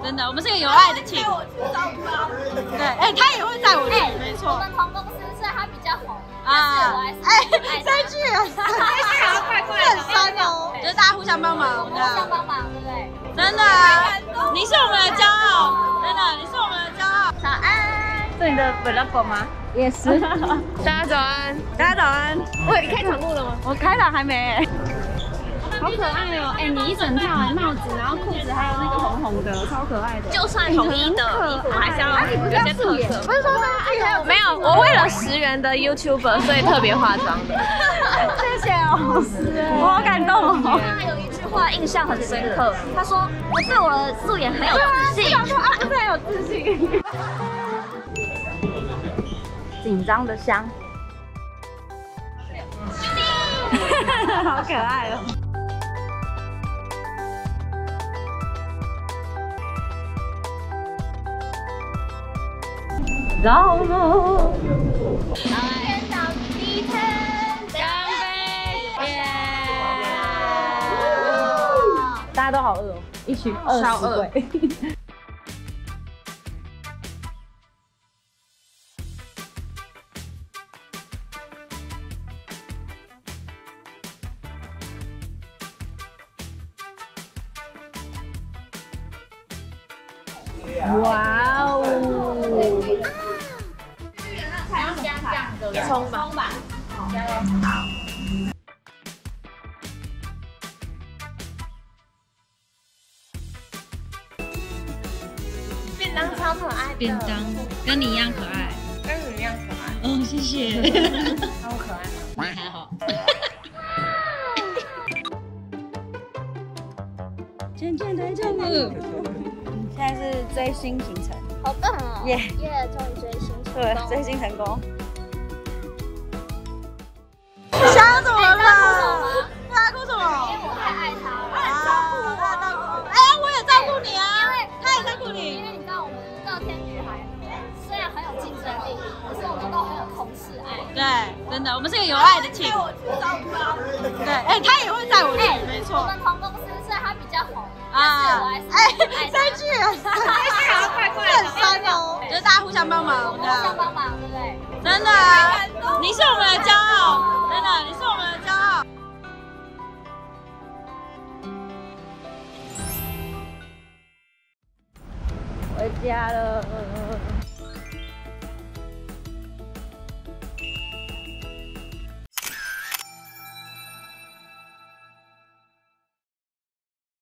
真的，我们是个有爱的 team。对，哎，他也会载我去，没错。 我们同公司，所以他比较红啊。哎，这句啊， 怪怪的， 很酸哦。就是大家互相帮忙， 互相帮忙，对不对？ 真的，你是我们的骄傲，真的，你是我们的骄傲。 早安， 是你的 vlog 吗？也是。大家早安， 大家早安。 喂，开场录了吗？ 我开了还没。 好可爱哦！哎，你一整套帽子，然后裤子还有那个红红的，超可爱的。 就算统一的衣服，还是要有些特色。 不是说没有，我为了10元的 YouTuber， 所以特别化妆的。 谢谢哦，我好感动哦。 他有一句话印象很深刻，他说：“我对我的素颜很有自信。” 说啊，很有自信。紧张的香。好可爱哦。绕路， 天上地层， 干杯！耶！大家都好饿哦，一群20鬼。哇哦！ 还要加酱的葱吧，加油！好。便当超可爱的， 便当跟你一样可爱， 跟你一样可爱。 哦，谢谢。 超可爱吗？ 你还好。渐渐来这了。现在是追星行程， 好棒哦！ 耶， 终于追星成功。 对，追星成功。想怎么了？他哭什么？ 因为我太爱他了。 他照顾我。哎，我也照顾你啊，因为他也照顾你。 因为你知道我们乐天女孩虽然很有竞争力，可是我们都很有同事爱。 对，真的，我们是个有爱的 team。对，哎，他也会载我去，没错。 我们同公司，所以他比较红啊。哎，这句啊， 怪怪的， 很酸哦。就是大家互相帮忙， 互相帮忙，对不对？ 真的，你是我们的骄傲，真的，你是我们的骄傲。回家了。